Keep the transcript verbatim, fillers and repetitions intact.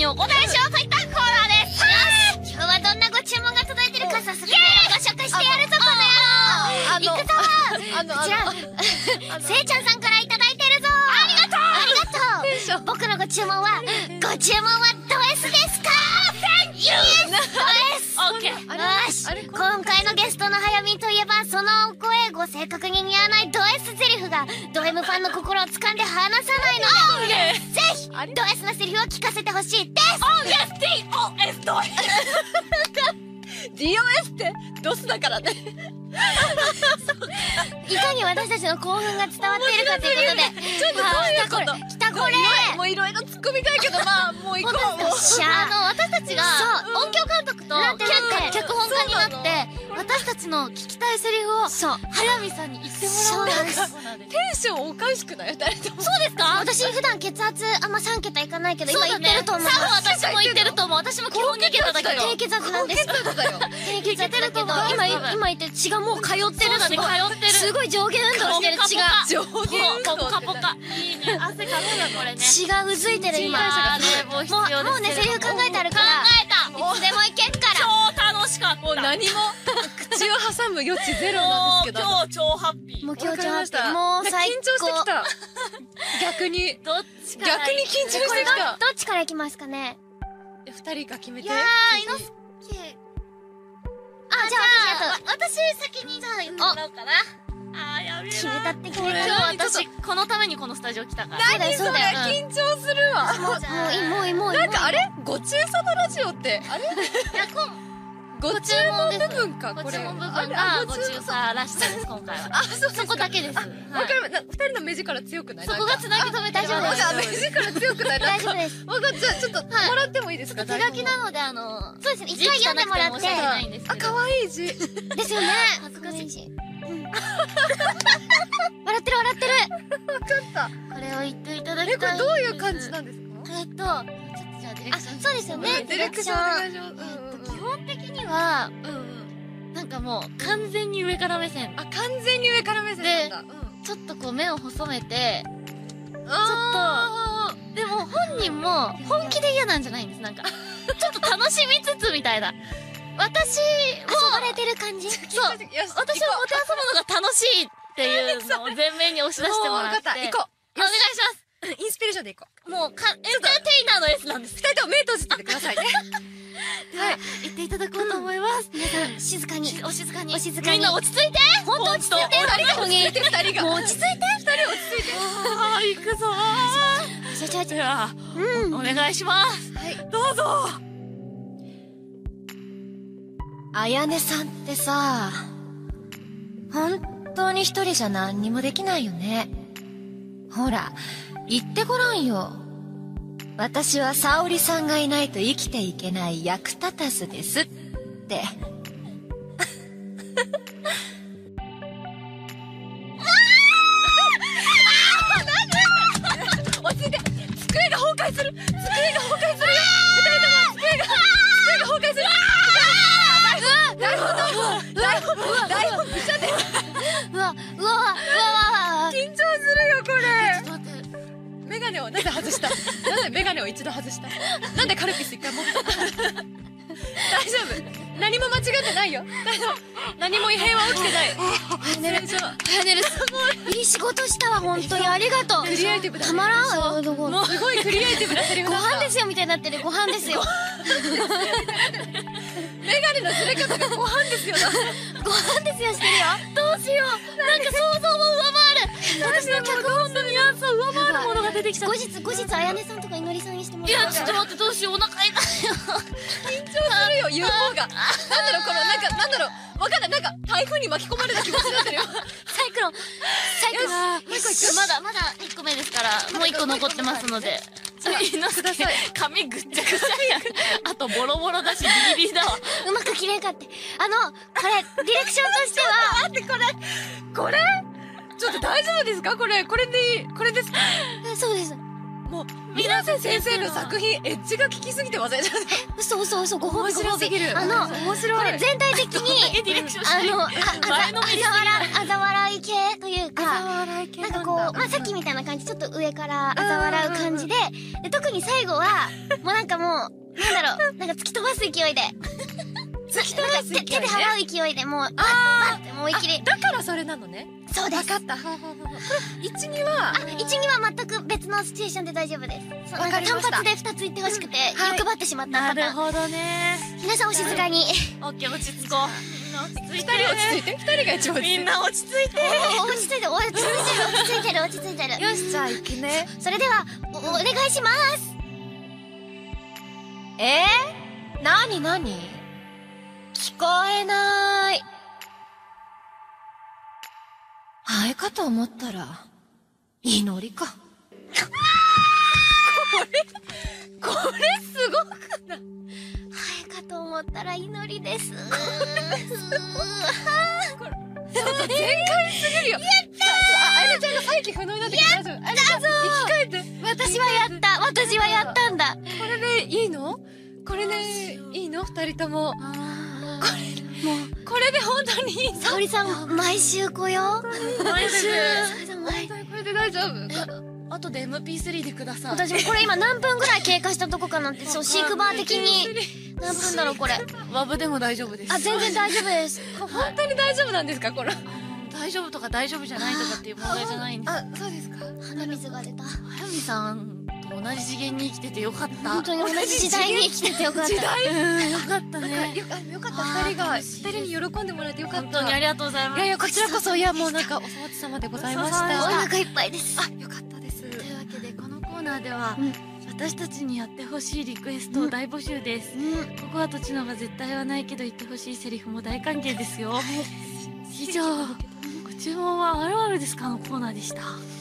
お答えしようといったコーナーです。今日はどんなご注文が届いてるか早速ご紹介してやるぞ、この野郎。いくぞ。こちら、せいちゃんさんからいただいてるぞ。ありがとうありがとう。僕のご注文は、ご注文はド S ですか？ Thank you! ド S! オッケー。よし。今回のゲストのはやみんといえば、そのお声、ご性格に似合わないド S ゼリフが、ド M ファンの心を掴んで離さないので、ぜひ、ド S のセリフを聞かせてほしいです。 オーエス ディーオーエス ド S ディーオーエス ってドスだからね。 いかに私たちの興奮が伝わっているかということで、 ちょっとどういうこと？ 来たこれ。 もういろいろ突っ込みたいけど、まあもう行こう。もうしゃあの私たちがそう音響監督となってなって脚本家になって私たちの聞きたいセリフをそう早見さんに言ってもらおうです。 テンションおかしくない？誰とも。 そうですか？ 私普段血圧あんまさん桁いかないけど今言ってると思う。 多分私も言ってると思う。私も基本に桁だけど低血圧なんです。 高血圧だよ。 低血圧だけど今今言ってる血がもう通ってる。 そうだね、通ってる。 すごい上下運動してる血が上下運動ポカポカ。いいね。汗かくなこれね。 血がうずいてる今。 もう必もう要です。 もうねセリフ考えてあるから考えた。 いつでもいけっから超楽しかった。 もう何も口を挟む余地ゼロなんですけど。 今日超ハッピー。 もう今日わかりましたもう最高。 緊張してきた。逆にどっちから逆に緊張してこれどきた。 どっちからいきますかね。 二人が決めて。 いやー、猪之あじゃあ私あと私先にじゃあ言ってもらおうかな。あー、やべえな。 決めたって決めた。 今日私このためにこのスタジオ来たから。 そうだよそうだよ。 緊張するわ。 もうもういいもういいもういい。 なんかあれご中佐のラジオってあれいや、こご注文部分かこれ。 ご注文部分あがれご中佐らしさです、今回は。 あ、そうですか。 そこだけです。 わかりま、二人の目力強くない？ そこがつなぎ止めて大丈夫ですあ、目力強くない？ 大丈夫です。 わかっちゃう。ちょっともらってもいいですか？ 手書きなので、あの、 そうですね一回読んでもらって字汚くて申し訳ないんですあ、 けど。 可愛い字。 ですよね。 恥ずかしいし。笑ってる笑ってる。 わかった。 これを言っていただきえ、こたい。 れどういう感じなんですか？ えっと、ちょっとじゃあディレクあション。 そうですよね。 ディレクションお願いします。 基本的には、うんうん。なんかもう完全に上から目線。 あ、完全に上から目線なんだ。うん。 ちょっとこう目を細めて、 あでも本人も本気で嫌なんじゃないんです。なんか、ちょっと楽しみつつみたいな。私遊ばも、 れてる感じ。 そう、 ー。よし、 私はもてあそぶのが楽しいっていうのを前面に押し出してもらって。 もうわかった。行こお願いしう。インスピレーションで行こう。 ます。もうか、エンターテイナーの S なんです。 二人とも目閉じててくださいね。 はい。言っていただこうと思います。 皆さん静かに。 お静かに。 お静かにみんな落ち着いて。 本当落ち着いて。 二人が落ち着いて、二人が。 もう落ち着いて。 二人落ち着いて。 ああ、行くぞちょちょちょ。 ー。いやうん。 お願いします。 はい。 どうぞ。 あやねさんってさ、本当に一人じゃ何にもできないよね。ほら、言ってごらんよ。私は沙織さんがいないと生きていけない役立たずですって。 落ち着いて。机が崩壊する。机が崩壊するよ。二人とも机が、机が崩壊する。台本だ。台本、台本、ぶちゃって。 うわうわうわうわうわ。 緊張するよ、これ。 ちょっと待って。 メガネをなぜ外した？なぜメガネを一度外した？なんでカルピス一回持った？大丈夫。何も間違ってないよ。大丈夫。何も異変は起きてない。 はやねる。はやねる。いい仕事したわ本当にありがとう。 クリエイティブだねたまらんわ。ごもうすごいクリエイティブなセリフだった。 飯ですよみたいになってる。ご飯ですよ。 メガネのずれ方がご飯ですよな。 ご飯ですよしてるよ。 どうしよう。なんか想像を上回る。私の脚本のニュアンスを上回るものが出てきちゃっ後日後日あやねさんとかいのりさんにしてもた。いらう。 や、ちょっと待って、どうしよう。お腹痛いよ。 緊張するよ、言う方が。なんだろう、この、なんか、なんだろう、わかんない。なんか、台風に巻き込まれた気持ちになってるよ。 サイクロンサイクロン。 もう一個いく。まだ、まだ一個目ですから、もう一個残ってますので。いのすけ、髪ぐっちゃぐちゃや。あと、ボロボロだし、ギリギリだわ。 うまく切れんかって。あのこれディレクションとしては待って、これ、これちょっと大丈夫ですかこれ、これでいい、これですか？ えそうです。 もう、水瀬先生の作品、エッジが効きすぎて忘れちゃった。 嘘嘘嘘ご褒美ご褒美。 る。 あの面白い。 これ全体的にディレクションしてあのああざあ前のめりすぎるざ笑あざ笑い系というか笑い系。 ななんかこう、まあさっきみたいな感じ、ちょっと上から嘲笑う感じで、で、特に最後は、もうなんかもう、なんだろう、なんか突き飛ばす勢いで。突き飛ばす勢いで。手で払う勢いで、もう、バッってもう思いっきり。 だからそれなのね。 そうです。 分かった。はははは。いち、には、 あ、いち、には全く別のシチュエーションで大丈夫です。そう、なんか単発でふたつ言ってほしくて、欲張ってしまったパターン。 なるほどね。 皆さんお静かに。 オッケー、落ち着こう。 二人落ち着いて。二人が一番みんな落ち着いて。 落ち着いてる、落ち着いてる、落ち着いてる、落ち着いてる。 よし、じゃあ行くね。 それでは、お、お願いします。 えー、なになに聞こえない。ハエかと思ったら、祈りか。これ、これすごくない？ ハエかと思ったら祈りです。これ、 ちょっと全開すぎるよ。やったー。あやなちゃんが再起不能になってきて大丈夫。 やったぞー。 生き返って。 私はやった。私はやったんだ。 これでいいの？これでいいの？二人とも。これ、もう、これで本当にいいの？ 沙織さん、毎週来よう。 毎週。 本当にこれで大丈夫？ あとで エムピースリー でください。 私もこれ今何分ぐらい経過したとこかなんて、そう、飼育バー的に。何分だろう、これ。 ワブでも大丈夫です。 あ、全然大丈夫です。 本当に大丈夫なんですか、これ？ 大丈夫とか大丈夫じゃないとかっていう問題じゃないんです。 あ、そうですか。 鼻水が出た。 はやみさんと同じ次元に生きててよかった。 本当に同じ時代に生きててよかった。 時代？ うん、よかったね。 よかよかった、二人が、二人に喜んでもらえてよかった。 本当にありがとうございます。 いやいや、こちらこそ、いや、もうなんか、お粗末様でございました。 お腹いっぱいです。 あ、よかったです。 というわけで、このコーナーでは、 うん私たちにやってほしいリクエストを大募集です。ここはとちのが絶対はないけど言ってほしいセリフも大歓迎ですよ。以上、ご注文はあるあるですかのコーナーでした。